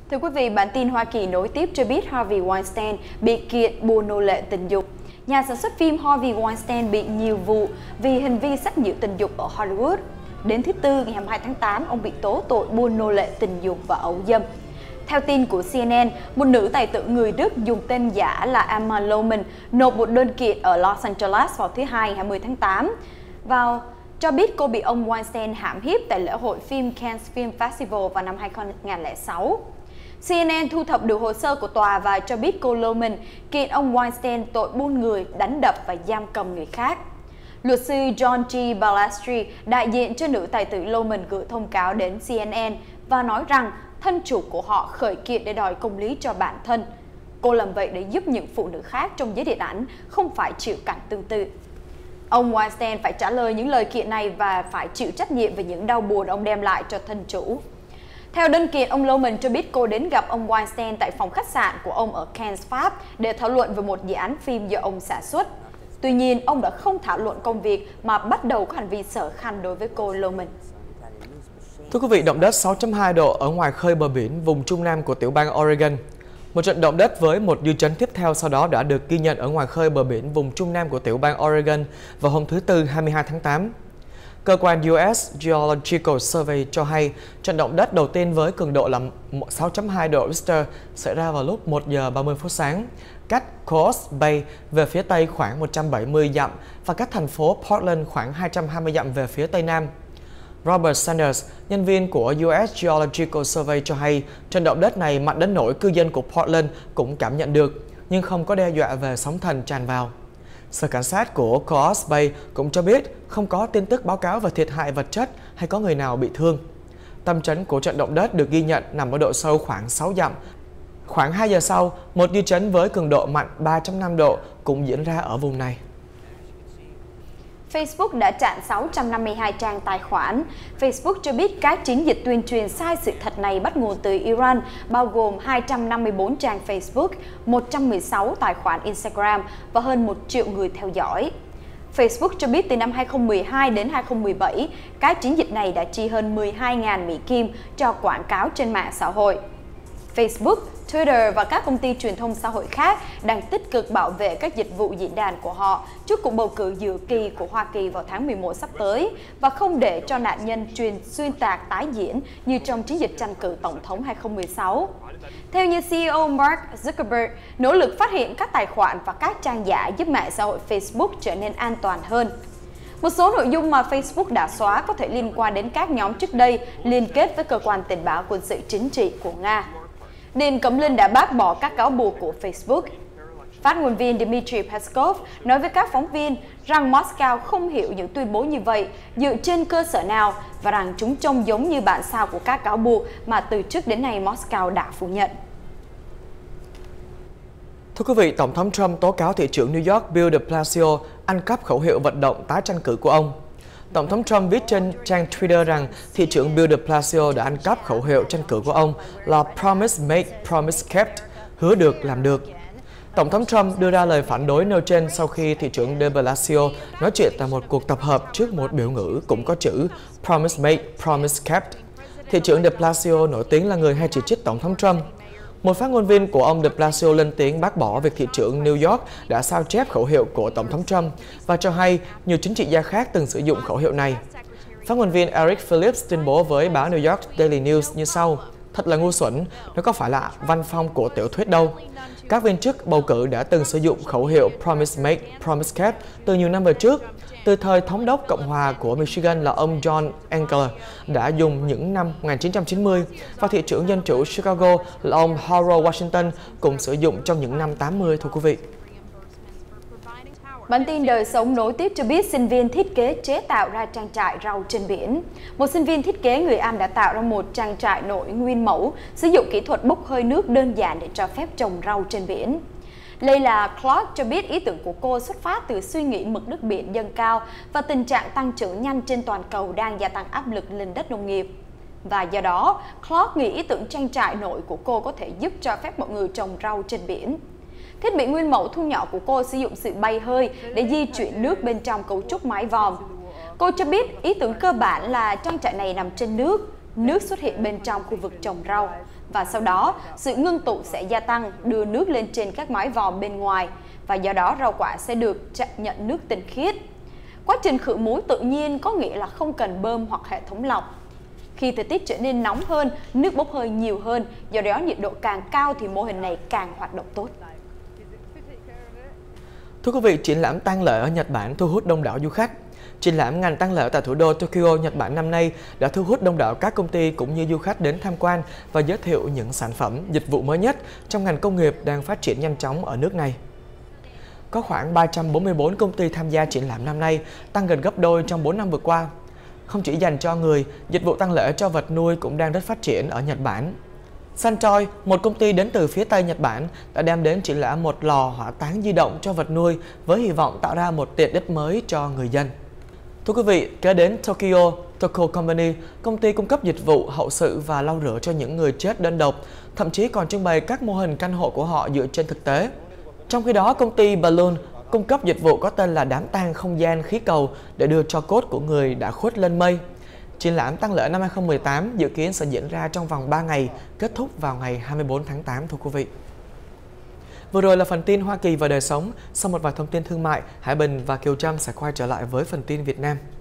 Thưa quý vị, bản tin Hoa Kỳ nối tiếp cho biết Harvey Weinstein bị kiện buôn nô lệ tình dục. Nhà sản xuất phim Harvey Weinstein bị nhiều vụ vì hành vi sách nhiễu tình dục ở Hollywood. Đến thứ Tư ngày 22 tháng 8, ông bị tố tội buôn nô lệ tình dục và ấu dâm. Theo tin của CNN, một nữ tài tử người Đức dùng tên giả là Emma Lohman nộp một đơn kiện ở Los Angeles vào thứ Hai ngày 20 tháng 8 cho biết cô bị ông Weinstein hãm hiếp tại lễ hội phim Cannes Film Festival vào năm 2006. CNN thu thập được hồ sơ của tòa và cho biết cô Lohman kiện ông Weinstein tội buôn người, đánh đập và giam cầm người khác. Luật sư John G. Balestri, đại diện cho nữ tài tử Lohman, gửi thông cáo đến CNN và nói rằng thân chủ của họ khởi kiện để đòi công lý cho bản thân. Cô làm vậy để giúp những phụ nữ khác trong giới điện ảnh không phải chịu cảnh tương tự. Ông Weinstein phải trả lời những lời kiện này và phải chịu trách nhiệm về những đau buồn ông đem lại cho thân chủ. Theo đơn kiện, ông Lohman cho biết cô đến gặp ông Weinstein tại phòng khách sạn của ông ở Cannes, Pháp để thảo luận về một dự án phim do ông sản xuất. Tuy nhiên, ông đã không thảo luận công việc mà bắt đầu có hành vi sở khanh đối với cô Lohman. Thưa quý vị, động đất 6.2 độ ở ngoài khơi bờ biển vùng Trung Nam của tiểu bang Oregon. Một trận động đất với một dư chấn tiếp theo sau đó đã được ghi nhận ở ngoài khơi bờ biển vùng Trung Nam của tiểu bang Oregon vào hôm thứ Tư 22 tháng 8. Cơ quan US Geological Survey cho hay trận động đất đầu tiên với cường độ là 6.2 độ Richter xảy ra vào lúc 1 giờ 30 phút sáng, cách Coos Bay về phía tây khoảng 170 dặm và cách thành phố Portland khoảng 220 dặm về phía tây nam. Robert Sanders, nhân viên của US Geological Survey cho hay trận động đất này mạnh đến nỗi cư dân của Portland cũng cảm nhận được, nhưng không có đe dọa về sóng thần tràn vào. Sở cảnh sát của Coos Bay cũng cho biết không có tin tức báo cáo về thiệt hại vật chất hay có người nào bị thương. Tâm chấn của trận động đất được ghi nhận nằm ở độ sâu khoảng 6 dặm. Khoảng 2 giờ sau, một dư chấn với cường độ mạnh 3.5 độ cũng diễn ra ở vùng này. Facebook đã chặn 652 trang tài khoản. Facebook cho biết các chiến dịch tuyên truyền sai sự thật này bắt nguồn từ Iran, bao gồm 254 trang Facebook, 116 tài khoản Instagram và hơn 1 triệu người theo dõi. Facebook cho biết từ năm 2012 đến 2017, các chiến dịch này đã chi hơn 12.000 Mỹ Kim cho quảng cáo trên mạng xã hội. Facebook, Twitter và các công ty truyền thông xã hội khác đang tích cực bảo vệ các dịch vụ diễn đàn của họ trước cuộc bầu cử giữa kỳ của Hoa Kỳ vào tháng 11 sắp tới và không để cho nạn nhân xuyên tạc tái diễn như trong chiến dịch tranh cử tổng thống 2016. Theo như CEO Mark Zuckerberg, nỗ lực phát hiện các tài khoản và các trang giả giúp mạng xã hội Facebook trở nên an toàn hơn. Một số nội dung mà Facebook đã xóa có thể liên quan đến các nhóm trước đây liên kết với cơ quan tình báo quân sự chính trị của Nga. Điện Kremlin đã bác bỏ các cáo buộc của Facebook. Phát ngôn viên Dmitry Peskov nói với các phóng viên rằng Moscow không hiểu những tuyên bố như vậy dựa trên cơ sở nào và rằng chúng trông giống như bản sao của các cáo buộc mà từ trước đến nay Moscow đã phủ nhận. Thưa quý vị, Tổng thống Trump tố cáo thị trưởng New York Bill de Blasio ăn cắp khẩu hiệu vận động tái tranh cử của ông. Tổng thống Trump viết trên trang Twitter rằng thị trưởng Bill de Blasio đã ăn cắp khẩu hiệu tranh cử của ông là Promise Made, Promise Kept, hứa được làm được. Tổng thống Trump đưa ra lời phản đối nêu trên sau khi thị trưởng de Blasio nói chuyện tại một cuộc tập hợp trước một biểu ngữ cũng có chữ Promise Made, Promise Kept. Thị trưởng de Blasio nổi tiếng là người hay chỉ trích Tổng thống Trump. Một phát ngôn viên của ông de Blasio lên tiếng bác bỏ việc thị trưởng New York đã sao chép khẩu hiệu của Tổng thống Trump và cho hay nhiều chính trị gia khác từng sử dụng khẩu hiệu này. Phát ngôn viên Eric Phillips tuyên bố với báo New York Daily News như sau: "Thật là ngu xuẩn, nó có phải là văn phong của tiểu thuyết đâu. Các viên chức bầu cử đã từng sử dụng khẩu hiệu Promise Made, Promise Kept từ nhiều năm về trước. Từ thời thống đốc Cộng hòa của Michigan là ông John Engler đã dùng những năm 1990 và thị trưởng Dân chủ Chicago là ông Harold Washington cũng sử dụng trong những năm 80, thưa quý vị. Bản tin đời sống nối tiếp cho biết sinh viên thiết kế chế tạo ra trang trại rau trên biển. Một sinh viên thiết kế người Anh đã tạo ra một trang trại nổi nguyên mẫu, sử dụng kỹ thuật bốc hơi nước đơn giản để cho phép trồng rau trên biển. Leila Clark cho biết ý tưởng của cô xuất phát từ suy nghĩ mực nước biển dâng cao và tình trạng tăng trưởng nhanh trên toàn cầu đang gia tăng áp lực lên đất nông nghiệp. Và do đó, Clark nghĩ ý tưởng trang trại nổi của cô có thể giúp cho phép mọi người trồng rau trên biển. Thiết bị nguyên mẫu thu nhỏ của cô sử dụng sự bay hơi để di chuyển nước bên trong cấu trúc mái vòm. Cô cho biết ý tưởng cơ bản là trang trại này nằm trên nước, nước xuất hiện bên trong khu vực trồng rau. và sau đó sự ngưng tụ sẽ gia tăng, đưa nước lên trên các mái vòm bên ngoài và do đó rau quả sẽ được nhận nước tinh khiết. Quá trình khử muối tự nhiên có nghĩa là không cần bơm hoặc hệ thống lọc. Khi thời tiết trở nên nóng hơn, nước bốc hơi nhiều hơn, do đó nhiệt độ càng cao thì mô hình này càng hoạt động tốt. Thưa quý vị, triển lãm tang lễ ở Nhật Bản thu hút đông đảo du khách. Triển lãm ngành tang lễ tại thủ đô Tokyo, Nhật Bản năm nay đã thu hút đông đảo các công ty cũng như du khách đến tham quan và giới thiệu những sản phẩm, dịch vụ mới nhất trong ngành công nghiệp đang phát triển nhanh chóng ở nước này. Có khoảng 344 công ty tham gia triển lãm năm nay, tăng gần gấp đôi trong 4 năm vừa qua. Không chỉ dành cho người, dịch vụ tang lễ cho vật nuôi cũng đang rất phát triển ở Nhật Bản. Santoy, một công ty đến từ phía Tây Nhật Bản, đã đem đến triển lãm một lò hỏa táng di động cho vật nuôi với hy vọng tạo ra một tiện ích mới cho người dân. Thưa quý vị, kế đến Toko Company, công ty cung cấp dịch vụ hậu sự và lau rửa cho những người chết đơn độc, thậm chí còn trưng bày các mô hình căn hộ của họ dựa trên thực tế. Trong khi đó, công ty Balloon cung cấp dịch vụ có tên là đám tang không gian khí cầu để đưa tro cốt của người đã khuất lên mây. Triển lãm tang lễ năm 2018 dự kiến sẽ diễn ra trong vòng 3 ngày, kết thúc vào ngày 24 tháng 8, thưa quý vị. Vừa rồi là phần tin Hoa Kỳ và đời sống. Sau một vài thông tin thương mại, Hải Bình và Kiều Trâm sẽ quay trở lại với phần tin Việt Nam.